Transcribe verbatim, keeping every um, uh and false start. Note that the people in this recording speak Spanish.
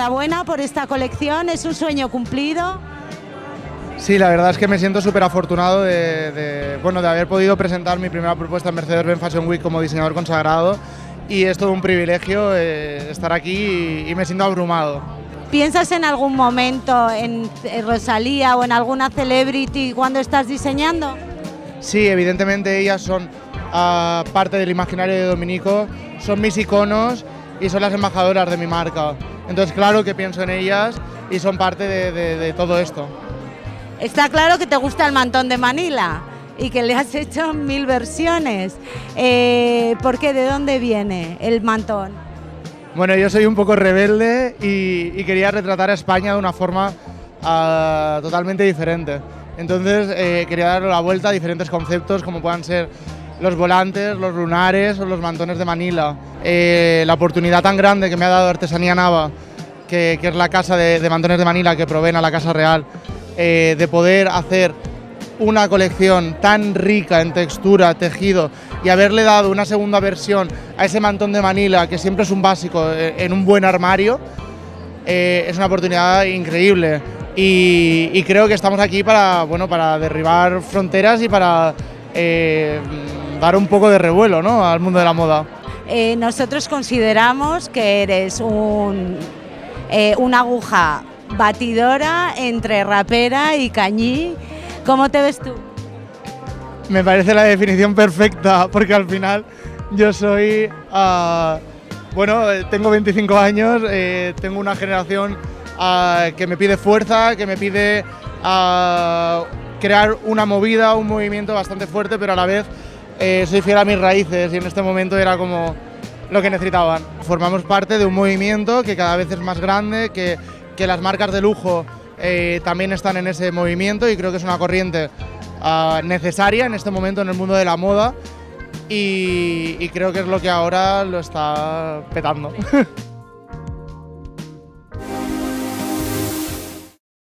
enhorabuena por esta colección, es un sueño cumplido. Sí, la verdad es que me siento súper afortunado de, de, bueno, de haber podido presentar mi primera propuesta en Mercedes-Benz Fashion Week como diseñador consagrado, y es todo un privilegio eh, estar aquí y, y me siento abrumado. ¿Piensas en algún momento en Rosalía o en alguna celebrity cuando estás diseñando? Sí, evidentemente ellas son uh, parte del imaginario de Dominico, son mis iconos y son las embajadoras de mi marca. Entonces claro que pienso en ellas y son parte de, de, de todo esto. Está claro que te gusta el mantón de Manila y que le has hecho mil versiones. Eh, ¿Por qué? ¿De dónde viene el mantón? Bueno, yo soy un poco rebelde y, y quería retratar a España de una forma uh, totalmente diferente. Entonces eh, quería darle la vuelta a diferentes conceptos como puedan ser los volantes, los lunares o los mantones de Manila. Eh, la oportunidad tan grande que me ha dado Artesanía Nava, que, que es la casa de, de mantones de Manila que proveen a la Casa Real, eh, de poder hacer una colección tan rica en textura, tejido, y haberle dado una segunda versión a ese mantón de Manila, que siempre es un básico en un buen armario, eh, es una oportunidad increíble. Y, y creo que estamos aquí para, bueno, para derribar fronteras y para eh, dar un poco de revuelo, ¿no?, al mundo de la moda. Eh, nosotros consideramos que eres un, eh, una aguja batidora entre rapera y cañí. ¿Cómo te ves tú? Me parece la definición perfecta, porque al final yo soy, uh, bueno, tengo veinticinco años, eh, tengo una generación uh, que me pide fuerza, que me pide uh, crear una movida, un movimiento bastante fuerte, pero a la vez eh, soy fiel a mis raíces y en este momento era como lo que necesitaban. Formamos parte de un movimiento que cada vez es más grande, que, que las marcas de lujo Eh, también están en ese movimiento y creo que es una corriente uh, necesaria en este momento en el mundo de la moda y, y creo que es lo que ahora lo está petando.